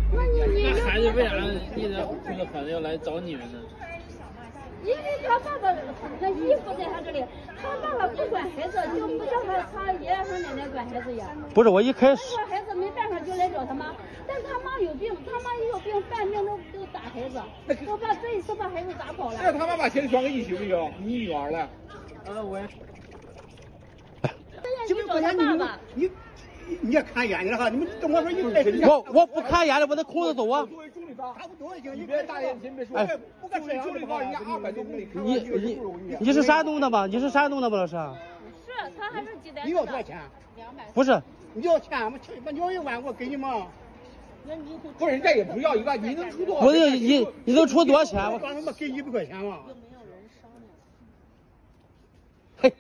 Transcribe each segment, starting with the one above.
那孩子为啥一直哭着喊着要来找你们呢？ 因为他爸爸那衣服在他这里，他爸爸不管孩子，就不叫他爷爷和奶奶管孩子呀。 不是我一开始。 他说孩子没办法就来找他妈，但他妈有病，他妈一有病犯病都打孩子，这一次把孩子打跑了。 那他妈把钱转给你行不行？你女儿了。 我。 你找他爸爸。 你也看眼睛了哈！你们跟我说一开始， 我不看眼睛，我得空着走啊。 作为中立方，差不多行， 你别大眼睛别说。 哎， 不敢中立方，人家200多公里， 你是山东的吗？你是山东的吗，老师？ 是，他还是济南的。 你要多少钱 ？200。 不是， 你要钱吗？你要1万，我给你吗？ 不是，人家也不要1万，你能出多少？ 不是你能出多少钱？ 我刚他妈给100块钱嘛。 嘿，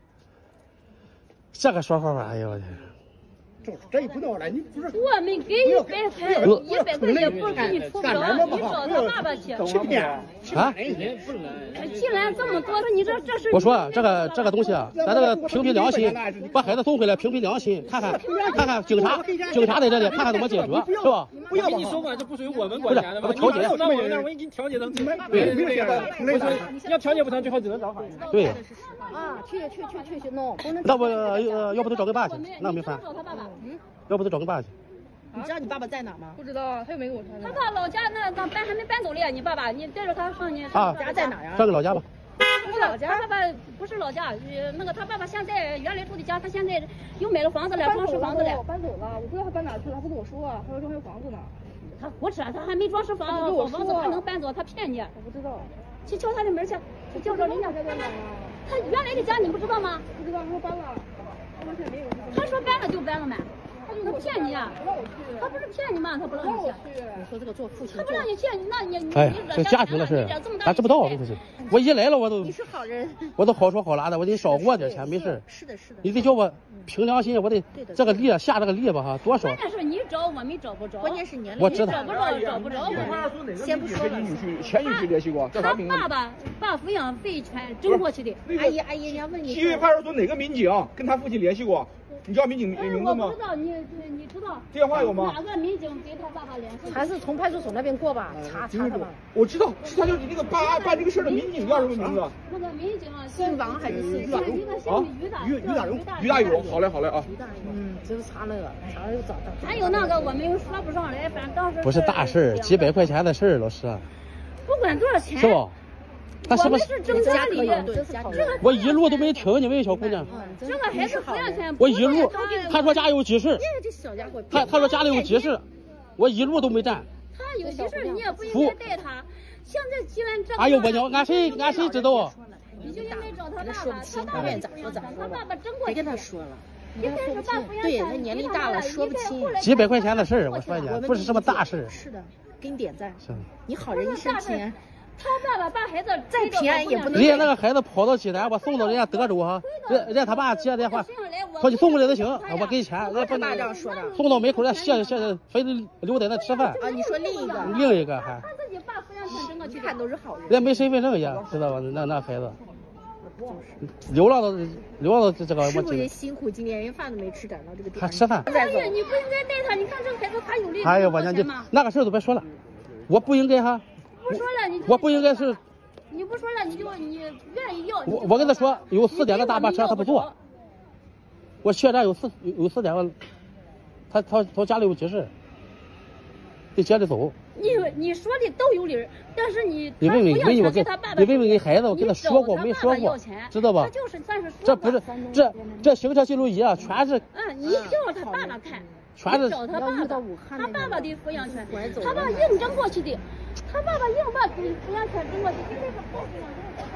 这个说法吧，哎呦我天！ 这也不闹了，你不是我们给100块，100块也不给你出不着，你找他爸爸去。 欺骗啊！ 既然这么多，你这是我说这个东西啊，咱这个凭凭良心，把孩子送回来，凭凭良心，看看警察在这里，看看怎么解决，是吧？ 不要给你收管，这不属于我们管辖的吧？ 调解， 那我那我给你调解成对， 你要调解不成，最后只能找法院。 对。 啊，去弄。 那我要不就找个爸去，那没法。要不就找个爸去。 你知道你爸爸在哪吗？ 不知道，他又没跟我说。 他到老家那还没搬走嘞，你爸爸，你带着他上你啊， 家在哪呀？ 上个老家吧。 老家？他爸爸不是老家，那个他爸爸现在原来住的家，他现在又买了房子了，装饰房子了。 搬走了，我不知道他搬哪去了，他不跟我说，他说装修房子呢。 他胡扯，他还没装饰房子，他能搬走？他骗你。 我不知道。 去敲他的门去，去叫着人家。他原来的家你不知道吗？ 不知道，他说搬了。 他说搬了就搬了嘛。他骗你啊！ 不让我去。 他不是骗你吗？他不让你去。 你说这个做父亲， 他不让你去，那你哎，这家庭的事，咱知不道，这是。我一来了，我都你是好人， 我都好说好拉的，我得少给我点钱，没事。 是的。 你得叫我凭良心，我得这个力下这个力吧哈，多少？ 关键是你找我没找不着， 关键是年龄。 我知道。 找不着。 先不说了。 前女婿联系过，叫啥名字？ 他爸爸把抚养费全征过去的。 阿姨，人家问你。 西域派出所哪个民警跟他父亲联系过？你知道民警名字吗？ 我不知道，你知道电话有吗？ 哪个民警给他爸爸联系？ 还是从派出所那边过吧，查他吧。 我知道，是他就是那个办这个事的民警叫什么名字？ 那个民警姓王还是姓于大勇？ 于大勇，好嘞啊。 就是查那个，查了又找到。 还有那个我们又说不上来，反正当时不是大事，几百块钱的事，老师。 不管多少钱。 是不？他是不是征家里？ 我一路都没听你问小姑娘。 这个孩子抚养权。 我一路，他说家有急事。 这小家伙。 他说家里有急事，我一路都没站。 他有急事，你也不应该带他。现在既然这。 哎呦我娘，俺谁知道？ 你就应该找他爸爸， 他爸爸咋说？ 他爸爸征过去。 别跟他说了。 一开始把抚养权对他年龄大了说不清。 几百块钱的事，我说你，不是什么大事。 是的，给你点赞。 是。 你好人一生平安。 他爸爸把孩子再平安也不能。 人家那个孩子跑到济南，我送到人家德州哈，人家他爸接电话，说你送过来就行，我给钱，人家不这样说的。 送到门口，人家谢，非得留在那吃饭。 啊，你说另一个还。 他自己把抚养权征过去， 看都是好人。 人家没身份证呀，知道吧？那孩子，流浪到这个。 师傅也辛苦，今天连饭都没吃，赶到这个地方。 还吃饭。 哎呀，你不应该带他，你看这个孩子他有力。 哎呀，我娘，那个事都别说了，我不应该哈。 不说了， 我不应该是。 你不说了，你愿意要。 我跟他说有4点的大巴车他不坐，我血站有4点，他家里有急事，得接着走。 你说的都有理，但是你问给孩子，我跟他说过没说过，知道吧？这不是这行车记录仪啊，全是。 你叫他爸爸看， 全是找他爸爸，他爸爸的抚养权，他爸硬征过去的。他爸爸硬把抚养权征过去，这是不抚养权。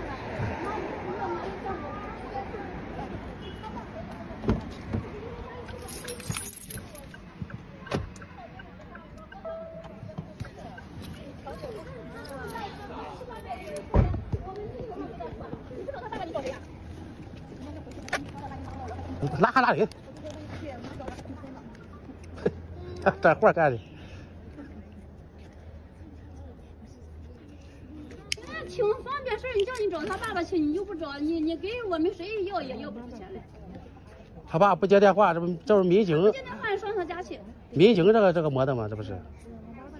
拉人，这活干的。 挺方便事儿，你叫你找他爸爸去，你又不找，你给我们谁要也要不出钱来。 他爸不接电话，这不是民警。 不接电话上他家去。 民警这个么的吗？这不是。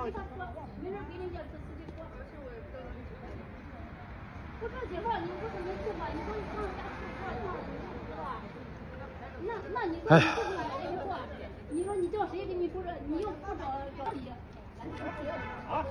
没人给人家吃司机锅。不这几号你不是没去吗？你说你上家吃饭上是吧？那你说你自己买了以后，你说你叫谁给你扶着？你又不找你。啊？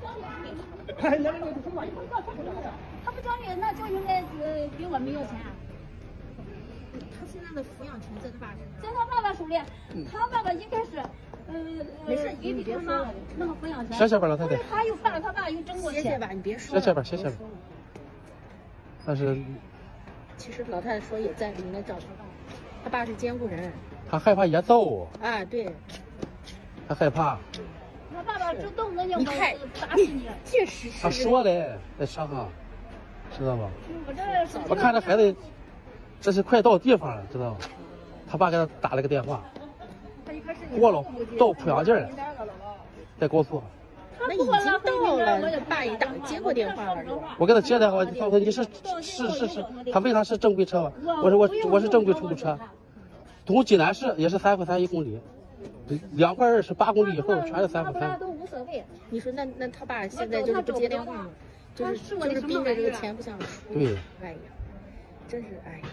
他不交你，那就应该给我们要钱。 他现在的抚养权在他爸身上， 在他爸爸手里，他爸爸应该是， 没事给他妈那个抚养权。 谢谢吧，老太太。 他又爸，他爸又挣过钱。 谢谢吧，你别说了。 谢谢吧，谢谢吧。但是， 其实老太太说也在里面找他爸，他爸是监护人。 他害怕挨揍。 啊，对。 他害怕。 他爸爸就动人家你看， 打死你。 确实是。 他说的，在上啊，知道吗？ 我看这孩子，这是快到地方了，知道吗？他爸给他打了个电话，过了到濮阳境了，在高速。 那已经到了，爸也打接过电话了。 我给他接电话，他说你是，他问他是正规车吗？我说我是正规出租车，从济南市也是3块3一公里，2块28公里以后全是3块3。 都无所谓。 你说那他爸现在就是不接电话吗？就是盯着这个钱不想出。 对。 哎呀，真是哎呀。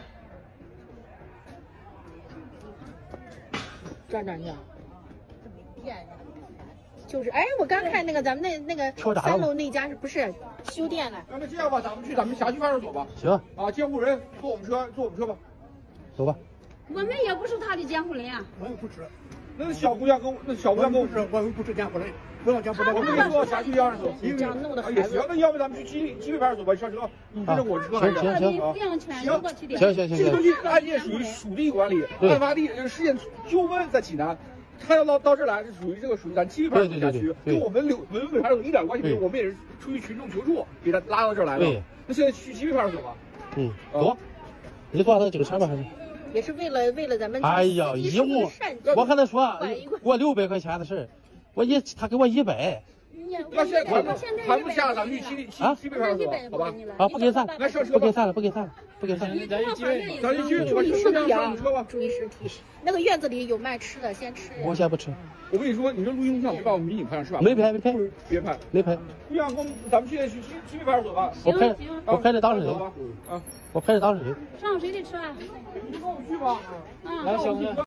转转转。就是哎，我刚看那个咱们那个3楼那家是不是修电了？ 那这样吧，咱们去咱们辖区派出所吧。 行。 啊，监护人坐我们车吧。 走吧。 我们也不是他的监护人啊。 我们不是。 那小姑娘跟我们不是监护人，不让监护人。 我们得坐辖区派出所。 这样弄的孩子。 行，那要不咱们去鸡北派出所吧？上车，你跟着我车还是？ 行。 这东西案件属于属地管理，案发地事件纠纷在济南。他要到这来，是属于咱鸡北派出所辖区，跟我们文北派出所一点关系没有。我们也是出于群众求助，给他拉到这儿来的。那现在去鸡北派出所吧。 走。你坐他的警车吧，还是？ 也是为了咱们。 哎呀，一物，我跟他说，给我600块钱的事，他给我100。 要现在谈不下，咱们去鸡北派出所，好吧？ 啊，不给散， 来上车， 不给散了。 咱就去， 注意身体啊， 车吧， 注意身体。那个院子里有卖吃的，先吃。 我先不吃。 我跟你说，你这录音录像别把我们民警拍上是吧？ 没拍。 别拍。姑娘，咱们去鸡北派出所吧。 我拍着当事人。我拍着当事人。 上谁的车啊？ 你跟我们去吧。 来，小哥。